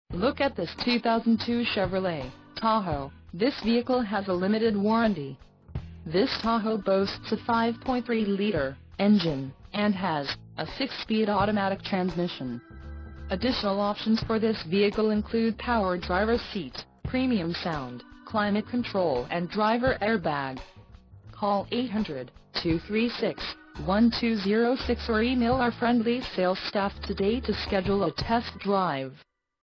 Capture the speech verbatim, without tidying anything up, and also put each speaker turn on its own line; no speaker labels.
Look at this two thousand two Chevrolet Tahoe. This vehicle has a limited warranty. This Tahoe boasts a five point three liter engine and has a six-speed automatic transmission. Additional options for this vehicle include power driver's seat, premium sound, climate control and driver airbag. Call eight hundred, two three six, one two zero six or email our friendly sales staff today to schedule a test drive.